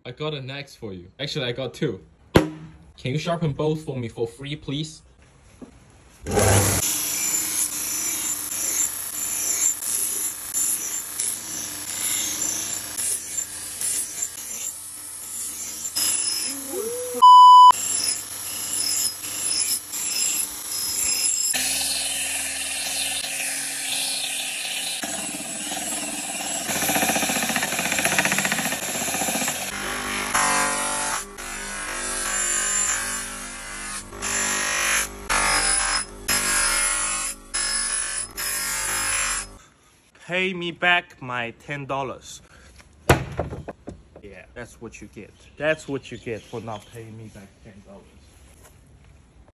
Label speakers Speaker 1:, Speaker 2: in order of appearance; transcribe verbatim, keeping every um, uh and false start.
Speaker 1: I got an axe for you. Actually, I got two. Can you sharpen both for me for free, please?
Speaker 2: Pay me back my ten dollars. Yeah, that's what you get. That's what you get for not paying me back ten dollars.